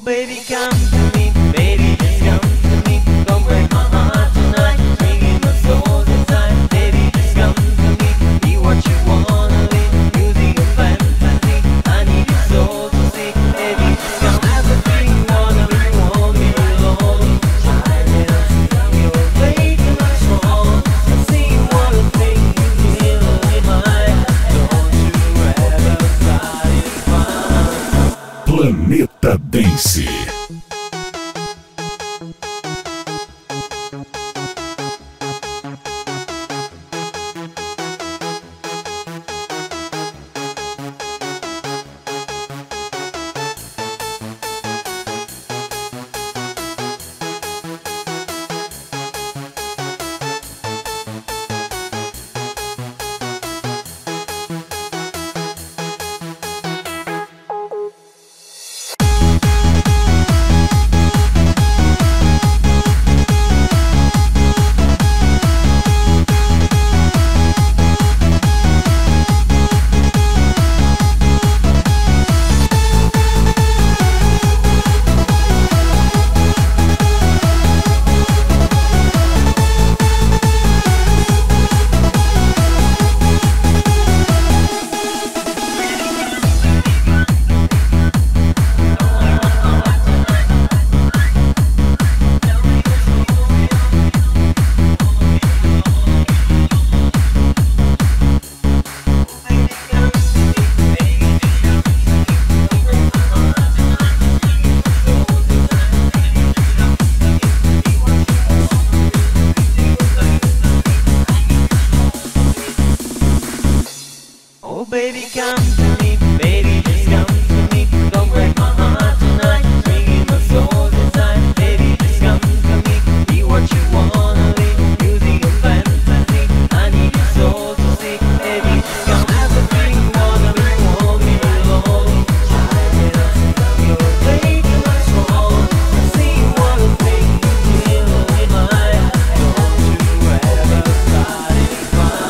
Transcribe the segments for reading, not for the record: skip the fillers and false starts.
baby, come to me, baby, just come to me. Don't break my heart tonight, bringing my soul inside. Baby, just come to me, be what you wanna be, using your fantasy. I need your soul to see. Baby, just come everything you wanna be, won't be alone. Try it out, you're way too much wrong. I see what I think you feel in mine. Don't you ever satisfy. Planeta Dance. Oh baby, come to me, baby, just come to me. Don't break my heart tonight, bringing my soul inside. Baby, just come to me, be what you wanna be, using your fantasy. I need your soul to see. Baby, just come everything you wanna be, won't be alone. Try it out, you're way too much wrong. I see what I think you feel in mine. Don't you ever satisfy.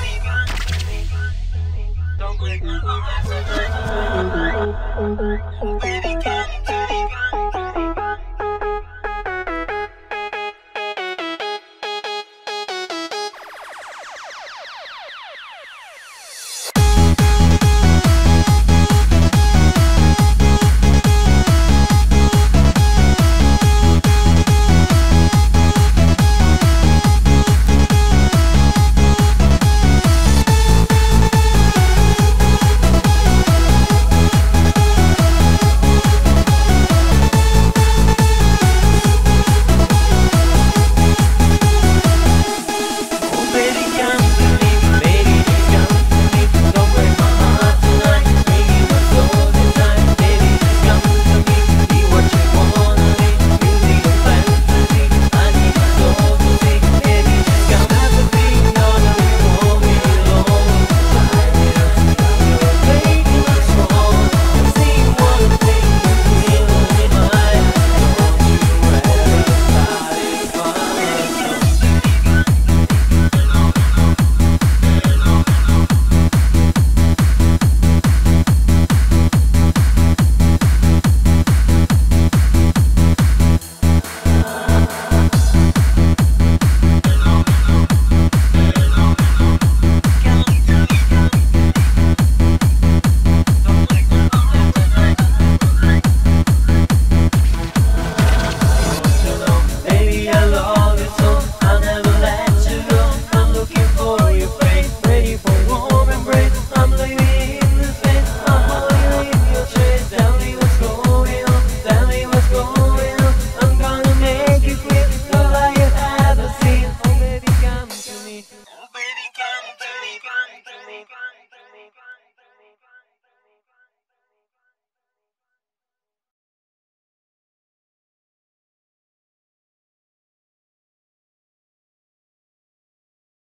Don't break my heart.